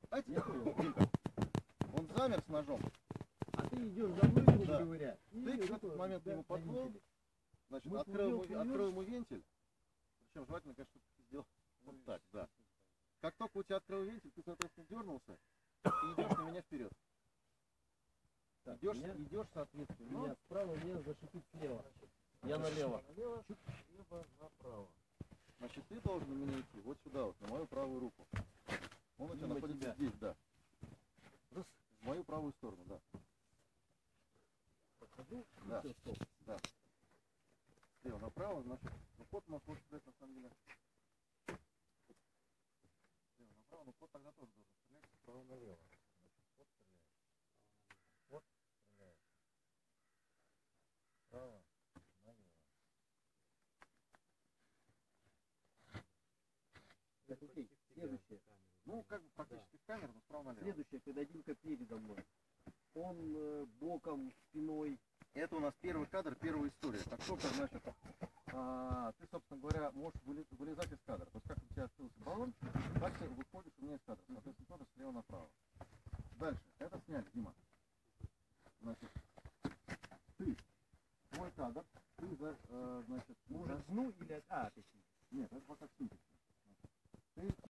А тебе Димка, он замер с ножом. А ты идешь за мной, грубо Да. говоря. Ты в этот момент к нему подплыл, значит, открыл ему вентиль. Причем желательно, конечно, чтобы ты сделал вот так, да. Как только у тебя открыл вентиль, ты, соответственно, дернулся и идешь на меня вперед. Идешь, соответственно. Меня справа, меня зашипит слева. Я налево. Налево, либо направо. Значит, ты должен на меня идти вот сюда, вот, на мою правую руку. Он у тебя находится здесь, да. В мою правую сторону, да. Подхожу, Да. все, стоп. Да. Слева направо, значит, ну код может стрелять на самом деле. Слева направо, но код тогда тоже должен стрелять справа налево. Значит, код стреляет. Код стреляет. Справа налево. Так, окей, следующее. Ну, как бы практически камера, но справа налево. Следующее, когда Димка передо мной. Он боком, спиной. Это у нас первый кадр, первая история. Как только, значит, ты, собственно говоря, можешь вылезать из кадра. То есть, как у тебя открылся баллон, так ты выходишь у меня из кадра. Соответственно, тоже слева направо. Дальше. Это сняли, Дима. Значит, ты, твой кадр, ты, значит... Мы уже сну или... А, точнее. Нет, это пока снимки. Ты